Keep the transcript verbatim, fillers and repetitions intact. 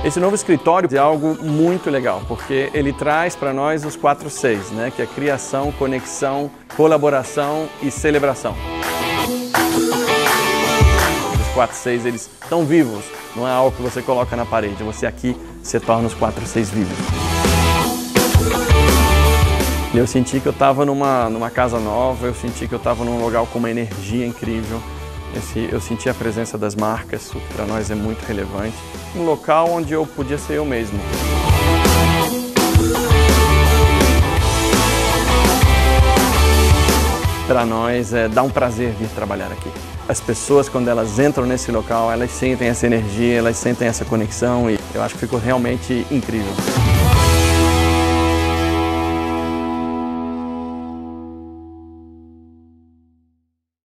Esse novo escritório é algo muito legal, porque ele traz para nós os quatro Cs, né? Que é criação, conexão, colaboração e celebração. Os quatro Cs, eles estão vivos, não é algo que você coloca na parede, você aqui se torna os quatro Cs vivos. Eu senti que eu estava numa, numa casa nova, eu senti que eu estava num lugar com uma energia incrível. Esse, eu senti a presença das marcas, o que para nós é muito relevante. Um local onde eu podia ser eu mesmo. Para nós é, dá um prazer vir trabalhar aqui. As pessoas, quando elas entram nesse local, elas sentem essa energia, elas sentem essa conexão e eu acho que ficou realmente incrível.